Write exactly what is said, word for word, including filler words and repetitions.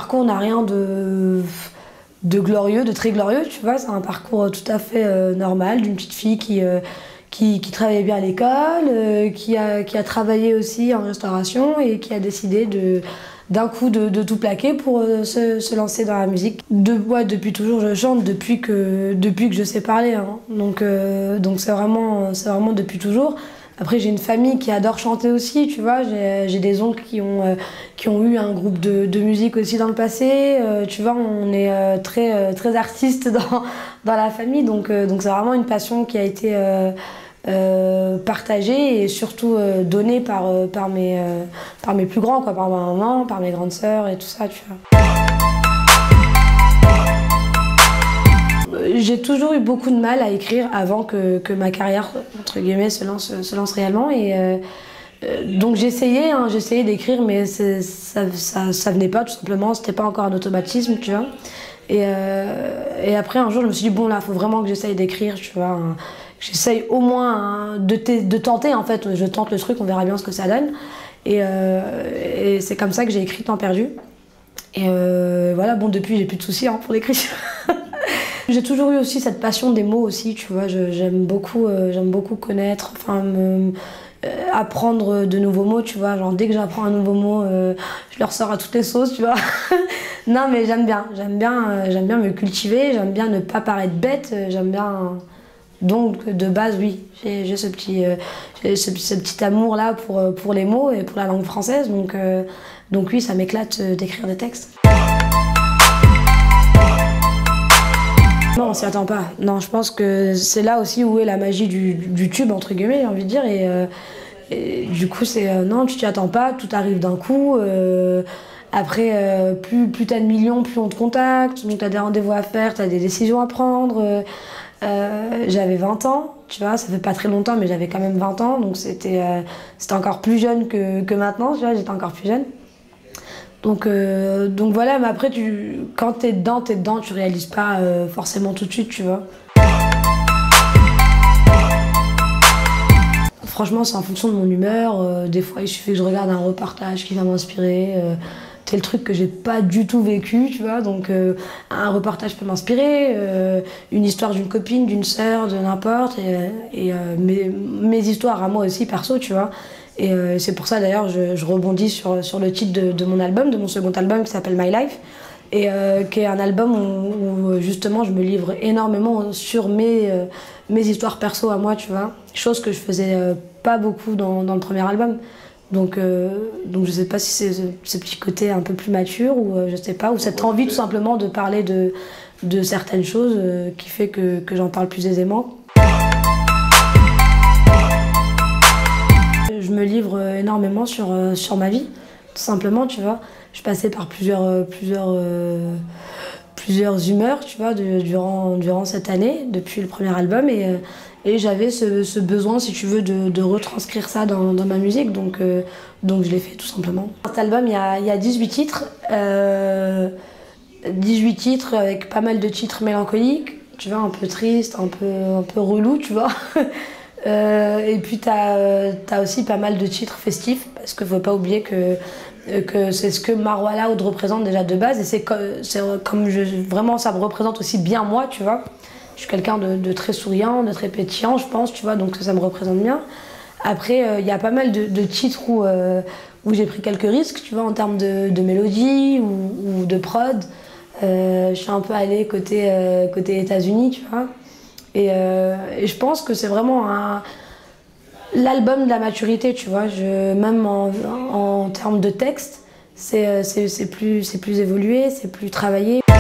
parcours n'a rien de, de glorieux, de très glorieux, tu vois. C'est un parcours tout à fait euh, normal d'une petite fille qui, euh, qui, qui travaillait bien à l'école, euh, qui, a, qui a travaillé aussi en restauration et qui a décidé de, d'un coup de, de tout plaquer pour euh, se, se lancer dans la musique. De, ouais, depuis toujours, je chante, depuis que, depuis que je sais parler. Hein. Donc euh, donc c'est vraiment, c'est vraiment depuis toujours. Après, j'ai une famille qui adore chanter aussi, tu vois. J'ai des oncles qui ont, euh, qui ont eu un groupe de, de musique aussi dans le passé. Euh, tu vois, on est euh, très, euh, très artistes dans, dans la famille. Donc euh, donc c'est vraiment une passion qui a été euh, euh, partagée et surtout euh, donnée par, euh, par, mes, euh, par mes plus grands, quoi, par ma maman, par mes grandes sœurs et tout ça, tu vois. J'ai toujours eu beaucoup de mal à écrire avant que, que ma carrière, entre guillemets, se lance, se lance réellement. Et euh, donc j'essayais, hein, j'essayais d'écrire, mais ça, ça, ça venait pas, tout simplement. C'était pas encore un automatisme, tu vois. Et, euh, et après, un jour, je me suis dit, bon, là, il faut vraiment que j'essaye d'écrire, tu vois. Hein. J'essaye au moins hein, de, de tenter, en fait. Je tente le truc, on verra bien ce que ça donne. Et, euh, et c'est comme ça que j'ai écrit Temps perdu. Et euh, voilà, bon, depuis, j'ai plus de soucis hein, pour l'écriture. J'ai toujours eu aussi cette passion des mots aussi, tu vois, j'aime beaucoup, euh, j'aime beaucoup connaître, enfin, me, euh, apprendre de nouveaux mots, tu vois, genre dès que j'apprends un nouveau mot, euh, je le ressors à toutes les sauces, tu vois. Non mais j'aime bien, j'aime bien, euh, j'aime bien me cultiver, j'aime bien ne pas paraître bête, j'aime bien... Euh, donc de base, oui, j'ai ce petit, euh, ce, ce petit amour là pour, pour les mots et pour la langue française, donc, euh, donc oui, ça m'éclate d'écrire des textes. Non, on s'y attend pas. Non, je pense que c'est là aussi où est la magie du, du tube, entre guillemets, j'ai envie de dire. Et, euh, et du coup, c'est euh, non, tu t'y attends pas, tout arrive d'un coup. Euh, après, euh, plus, plus t'as de millions, plus on te contacte. Donc t'as des rendez-vous à faire, t'as des décisions à prendre. Euh, j'avais vingt ans, tu vois, ça fait pas très longtemps, mais j'avais quand même vingt ans. Donc c'était euh, c'était encore plus jeune que, que maintenant, tu vois, j'étais encore plus jeune. Donc, euh, donc voilà, mais après, tu, quand t'es dedans, t'es dedans, tu réalises pas euh, forcément tout de suite, tu vois. Franchement, c'est en fonction de mon humeur. Euh, des fois, il suffit que je regarde un reportage qui va m'inspirer. Euh, c'est le truc que j'ai pas du tout vécu, tu vois. Donc, euh, un reportage peut m'inspirer. Euh, une histoire d'une copine, d'une sœur, de n'importe. Et, et euh, mes, mes histoires à moi aussi, perso, tu vois. Et euh, c'est pour ça d'ailleurs je, je rebondis sur, sur le titre de, de mon album, de mon second album qui s'appelle My Life, et euh, qui est un album où, où justement je me livre énormément sur mes, euh, mes histoires perso à moi, tu vois, chose que je faisais euh, pas beaucoup dans, dans le premier album. Donc, euh, donc je sais pas si c'est ce, ce petit côté un peu plus mature ou euh, je sais pas, ou cette envie tout simplement de parler de, de certaines choses euh, qui fait que, que j'en parle plus aisément. Je me livre énormément sur, sur ma vie, tout simplement, tu vois. Je passais par plusieurs, plusieurs, euh, plusieurs humeurs, tu vois, de, durant, durant cette année, depuis le premier album. Et, et j'avais ce, ce besoin, si tu veux, de, de retranscrire ça dans, dans ma musique. Donc, euh, donc je l'ai fait, tout simplement. Cet album, il y a, il y a dix-huit titres. Euh, dix-huit titres avec pas mal de titres mélancoliques, tu vois, un peu tristes, un peu, un peu relous, tu vois. Euh, et puis t'as euh, t'as aussi pas mal de titres festifs parce qu'il faut pas oublier que, euh, que c'est ce que Marwa Loud représente déjà de base et c'est co comme je, vraiment ça me représente aussi bien moi, tu vois. Je suis quelqu'un de, de très souriant, de très pétillant, je pense, tu vois, donc ça me représente bien. Après, il euh, y a pas mal de, de titres où, euh, où j'ai pris quelques risques, tu vois, en termes de, de mélodie ou, ou de prod. Euh, je suis un peu allée côté, euh, côté États-Unis, tu vois. Et, euh, et je pense que c'est vraiment l'album de la maturité, tu vois. Je, même en, en termes de texte, c'est plus, plus évolué, c'est plus travaillé.